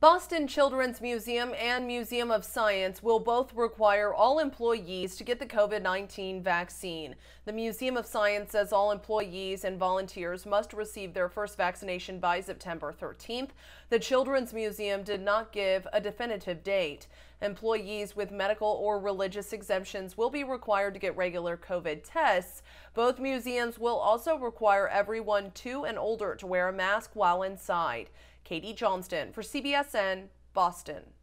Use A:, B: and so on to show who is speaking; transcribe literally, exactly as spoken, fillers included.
A: Boston Children's Museum and Museum of Science will both require all employees to get the COVID nineteen vaccine. The Museum of Science says all employees and volunteers must receive their first vaccination by September thirteenth. The Children's Museum did not give a definitive date. Employees with medical or religious exemptions will be required to get regular COVID tests. Both museums will also require everyone two and older to wear a mask while inside. Katie Johnston for C B S N, Boston.